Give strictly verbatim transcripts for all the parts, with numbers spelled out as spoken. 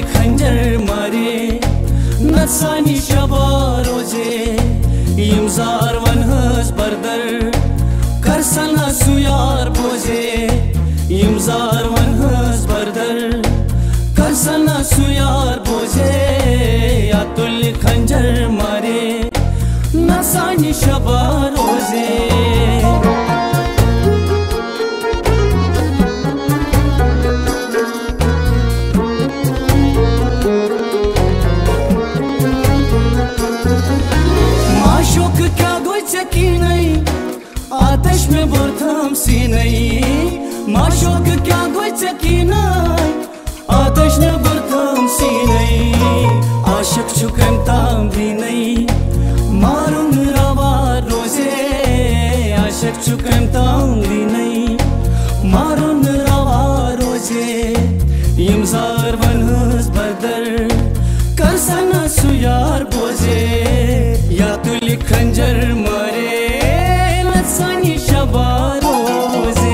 खंजर मारे नसानी शबा रोजे यमजार वनहस बरदर करसना सुयार बोझे यमजार वनहस बरदर करसना सुयार बोझे या तुल खंजर मारे नसानी शबा रोजे आतश में बुरथम सी नहीं माशोक क्या गोई चकीना आतश में बुरथम सी नहीं आशिक चुकम ताम भी नहीं मारूं रवा रोजे आशिक चुकम ताम भी नहीं मारूं रवा रोजे यमजार वनहस बरदर करसना सुयार बोझे या तुल खंजर मारे नसानी शबा रोजे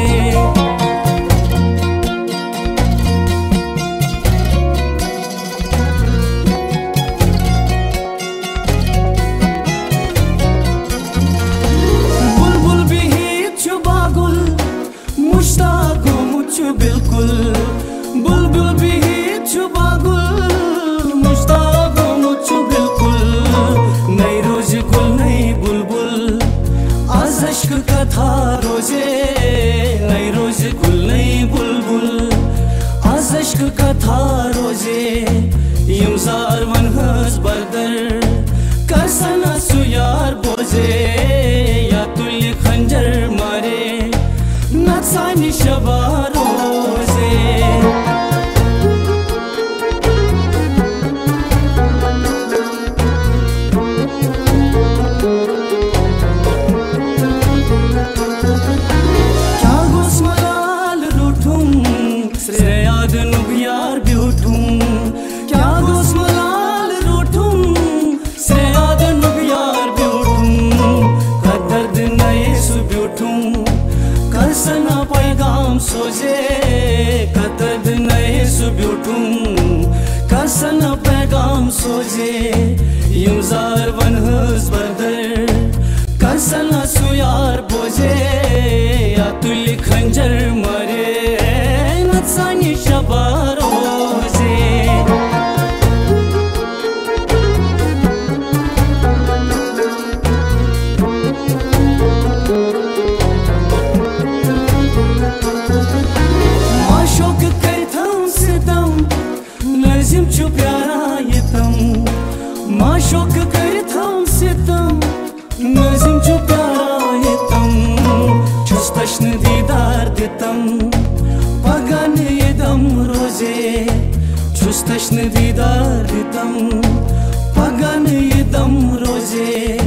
बुलबुल भी छु बागुल मुश्ताक मुझ बिल्कुल बुलबुल भी छु बागुल मुश्ताक मुझ बिल्कुल नई रोज गुल नई बुलबुल आज अश्क कथा रोजे नई रोज गुल नई बुलबुल आज अश्क कथा रोजे यमजार वनहस बरदर करसना सुयार बोझे या तुल खंजर मारे नसानी शबा रोजे करसना पैगाम सोजे कतद नए सुब्यूटुम करसना पैगाम सोजे यमजार वनहस बरदर करसना सुयार बोझे या तुल खंजर मारे नसानी शबा रोजे नज़िम छु प्यारा ये तम माशोक कर थम सितम नज़िम छु प्यारा ये तम छुस तश्न दीदार दितम पगन ये दम रोजे छुस तश्न दीदार दितम पगन ये दम रोजे